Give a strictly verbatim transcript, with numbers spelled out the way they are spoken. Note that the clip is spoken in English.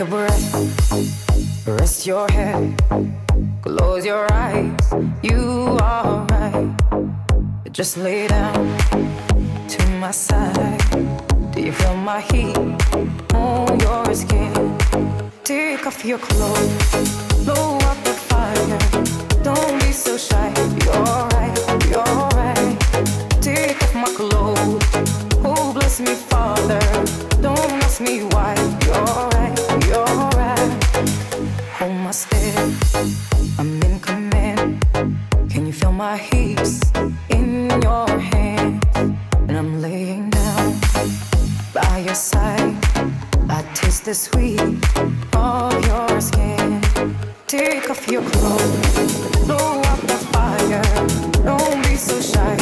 a breath, rest your head, close your eyes. You are right. Just lay down to my side. Do you feel my heat on your skin? Take off your clothes, blow up the fire. Don't be so shy. You're right, you're right. Take off my clothes. Oh, bless me, Father. Don't ask me why. You're right, you're right. Hold my step, I'm in command. Can you feel my hips in your hands? And I'm laying down by your side. I taste the sweet of your skin. Take off your clothes, blow up the fire. Don't be so shy.